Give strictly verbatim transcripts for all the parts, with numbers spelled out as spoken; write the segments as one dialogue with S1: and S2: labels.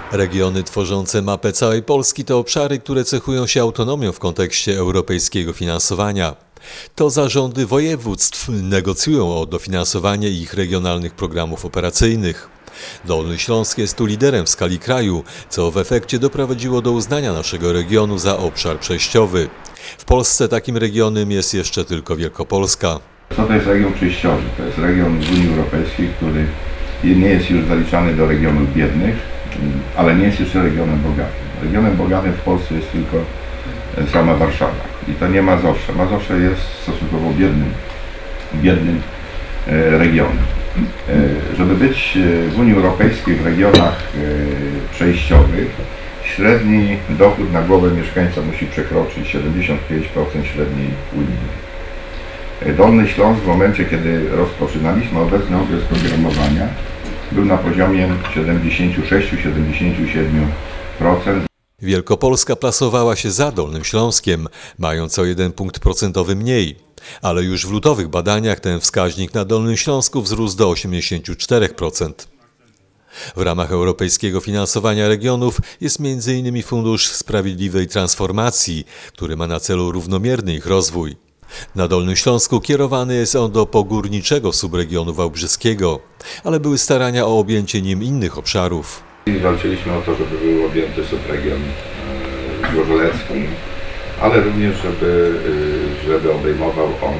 S1: Regiony tworzące mapę całej Polski to obszary, które cechują się autonomią w kontekście europejskiego finansowania. To zarządy województw negocjują o dofinansowanie ich regionalnych programów operacyjnych. Dolny Śląsk jest tu liderem w skali kraju, co w efekcie doprowadziło do uznania naszego regionu za obszar przejściowy. W Polsce takim regionem jest jeszcze tylko Wielkopolska.
S2: Co to jest region przejściowy? To jest region z Unii Europejskiej, który nie jest już zaliczany do regionów biednych, ale nie jest jeszcze regionem bogatym. Regionem bogatym w Polsce jest tylko sama Warszawa i to nie Mazowsze. Mazowsze jest stosunkowo biednym, biednym regionem. Żeby być w Unii Europejskiej w regionach przejściowych, średni dochód na głowę mieszkańca musi przekroczyć siedemdziesiąt pięć procent średniej unijnej. Dolny Śląsk w momencie, kiedy rozpoczynaliśmy obecny okres programowania, był na poziomie siedemdziesiąt sześć do siedemdziesięciu siedmiu procent.
S1: Wielkopolska plasowała się za Dolnym Śląskiem, mając o jeden punkt procentowy mniej, ale już w lutowych badaniach ten wskaźnik na Dolnym Śląsku wzrósł do osiemdziesięciu czterech procent. W ramach europejskiego finansowania regionów jest między innymi Fundusz Sprawiedliwej Transformacji, który ma na celu równomierny ich rozwój. Na Dolnym Śląsku kierowany jest on do pogórniczego subregionu wałbrzyskiego, ale były starania o objęcie nim innych obszarów.
S2: Walczyliśmy o to, żeby był objęty subregion zgorzelecki, ale również, żeby, żeby obejmował on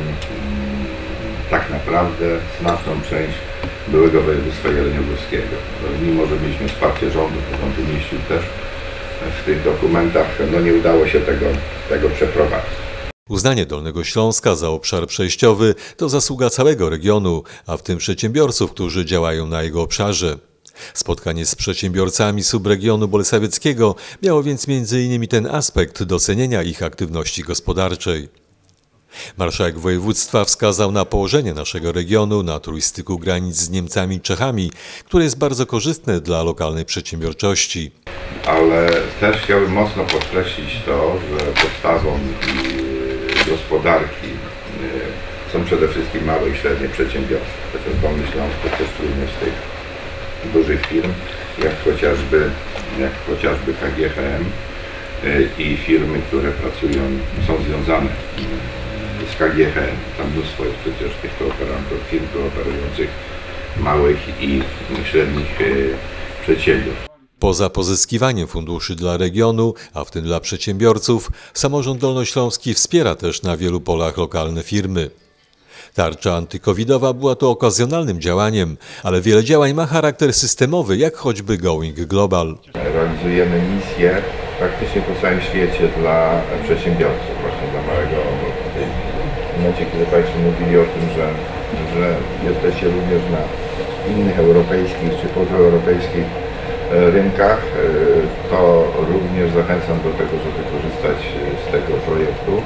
S2: tak naprawdę znaczną część byłego województwa jeleniogórskiego. Mimo, że mieliśmy wsparcie rządu, to on tu mieścił też w tych dokumentach, no nie udało się tego, tego przeprowadzić.
S1: Uznanie Dolnego Śląska za obszar przejściowy to zasługa całego regionu, a w tym przedsiębiorców, którzy działają na jego obszarze. Spotkanie z przedsiębiorcami subregionu bolesławieckiego miało więc między innymi ten aspekt docenienia ich aktywności gospodarczej. Marszałek województwa wskazał na położenie naszego regionu na trójstyku granic z Niemcami i Czechami, które jest bardzo korzystne dla lokalnej przedsiębiorczości.
S2: Ale też chciałbym mocno podkreślić to, że podstawą gospodarki są przede wszystkim małe i średnie przedsiębiorstwa. Chociaż Dolny Śląsk to też również tych dużych firm, jak chociażby, jak chociażby K G H M i firmy, które pracują, są związane z K G H M. Tam mnóstwo jest przecież tych kooperantów, firm kooperujących małych i średnich przedsiębiorstw.
S1: Poza pozyskiwaniem funduszy dla regionu, a w tym dla przedsiębiorców, samorząd dolnośląski wspiera też na wielu polach lokalne firmy. Tarcza antykowidowa była to okazjonalnym działaniem, ale wiele działań ma charakter systemowy, jak choćby Going Global.
S2: Realizujemy misje praktycznie po całym świecie dla przedsiębiorców, właśnie dla małego obrotu. W momencie, kiedy Państwo mówili o tym, że, że jesteście również na innych europejskich czy pozaeuropejskich rynkach, to również zachęcam do tego, żeby korzystać z tego projektu.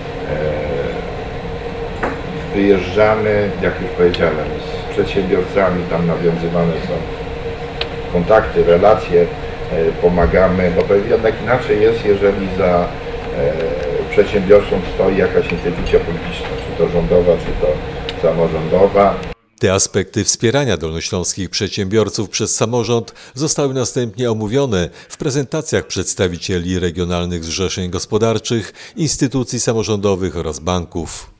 S2: Wyjeżdżamy, jak już powiedziałem, z przedsiębiorcami, tam nawiązywane są kontakty, relacje, pomagamy, bo to jednak inaczej jest, jeżeli za przedsiębiorcą stoi jakaś instytucja publiczna, czy to rządowa, czy to samorządowa.
S1: Te aspekty wspierania dolnośląskich przedsiębiorców przez samorząd zostały następnie omówione w prezentacjach przedstawicieli regionalnych zrzeszeń gospodarczych, instytucji samorządowych oraz banków.